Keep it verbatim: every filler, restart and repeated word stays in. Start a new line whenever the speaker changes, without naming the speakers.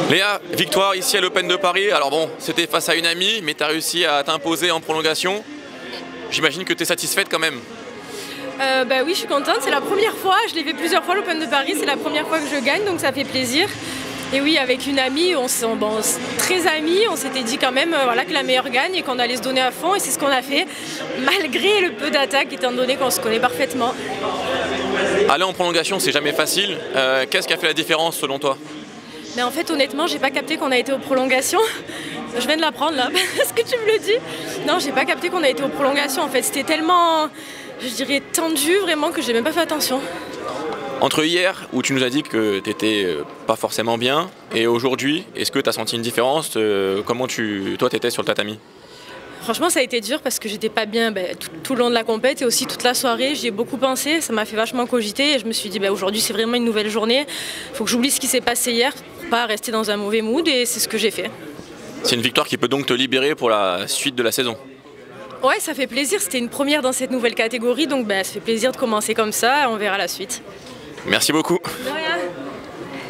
Léa, victoire ici à l'Open de Paris. Alors bon, c'était face à une amie, mais tu as réussi à t'imposer en prolongation. J'imagine que tu es satisfaite quand même.
Euh, bah oui, je suis contente. C'est la première fois, je l'ai fait plusieurs fois l'Open de Paris, c'est la première fois que je gagne, donc ça fait plaisir. Et oui, avec une amie, on s'est bon, très amis, on s'était dit quand même euh, voilà, que la meilleure gagne et qu'on allait se donner à fond, et c'est ce qu'on a fait, malgré le peu d'attaques, étant donné qu'on se connaît parfaitement.
Aller en prolongation, c'est jamais facile. Euh, Qu'est-ce qui a fait la différence selon toi?
Mais en fait, honnêtement, j'ai pas capté qu'on a été aux prolongations. Je viens de l'apprendre là, parce que tu me le dis. Non, j'ai pas capté qu'on a été aux prolongations. En fait, c'était tellement, je dirais, tendu vraiment que j'ai même pas fait attention.
Entre hier, où tu nous as dit que tu n'étais pas forcément bien, et aujourd'hui, est-ce que tu as senti une différence? euh, Comment tu, toi, tu étais sur le tatami?
Franchement, ça a été dur parce que j'étais pas bien ben, tout, tout le long de la compète et aussi toute la soirée. J'y ai beaucoup pensé, ça m'a fait vachement cogiter et je me suis dit ben, aujourd'hui c'est vraiment une nouvelle journée. Il faut que j'oublie ce qui s'est passé hier pour pas rester dans un mauvais mood, et c'est ce que j'ai fait.
C'est une victoire qui peut donc te libérer pour la suite de la saison?
Ouais, ça fait plaisir. C'était une première dans cette nouvelle catégorie, donc ben, ça fait plaisir de commencer comme ça. On verra la suite.
Merci beaucoup.
De rien.